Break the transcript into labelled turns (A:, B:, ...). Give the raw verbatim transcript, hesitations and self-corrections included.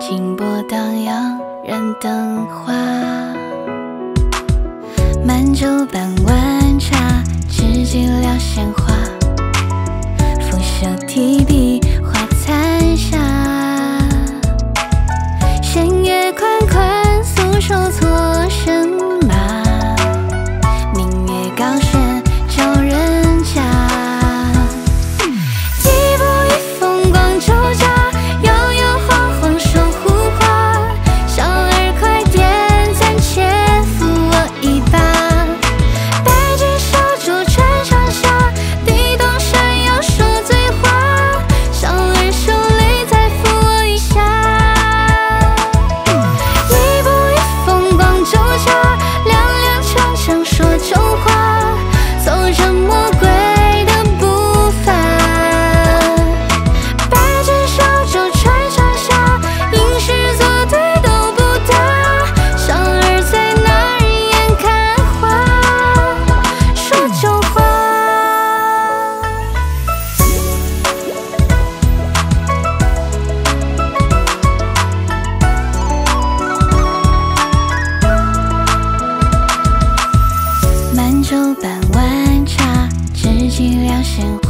A: 轻波荡漾人灯花。满洲半碗茶，知己聊闲话，拂袖提笔花残霞。弦乐款款，诉说错身马，明月高悬照人家。一步一风光周家，悠悠晃晃守护花。小儿快点暂且扶我一把，白纸小竹穿上下，地动山摇说醉话。小儿受累再扶我一下。一步一风光周家，踉踉跄跄说旧话，走着魔鬼的步伐。白纸小竹穿上下，吟诗作对都不搭。小儿在哪儿眼看花，说旧话。满洲半碗茶，知己聊闲话。